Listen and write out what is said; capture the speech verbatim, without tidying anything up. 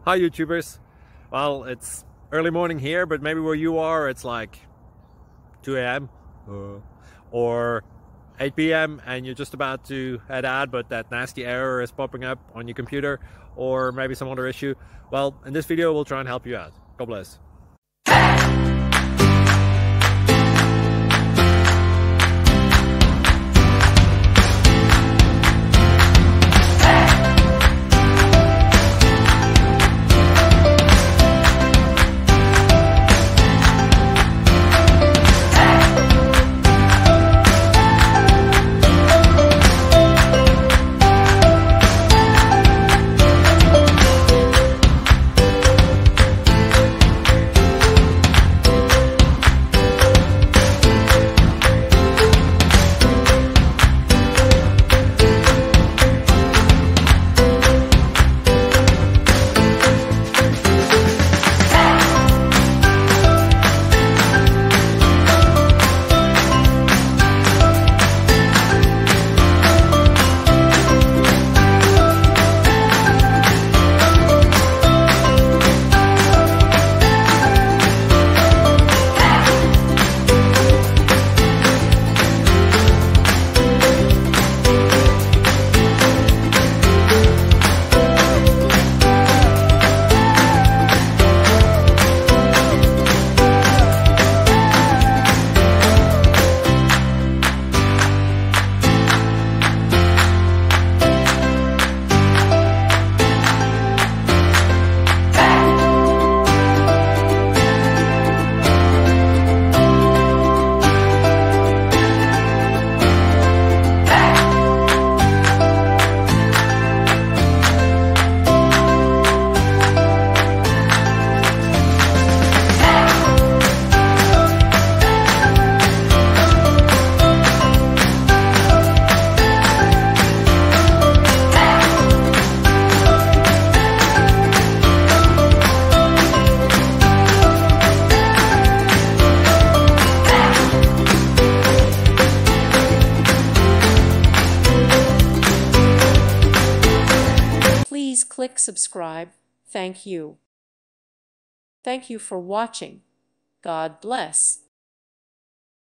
Hi YouTubers. Well, it's early morning here, but maybe where you are it's like two A M Uh, or eight P M and you're just about to head out, but that nasty error is popping up on your computer, or maybe some other issue. Well, in this video we'll try and help you out. God bless. Please click subscribe. Thank you. Thank you for watching. God bless.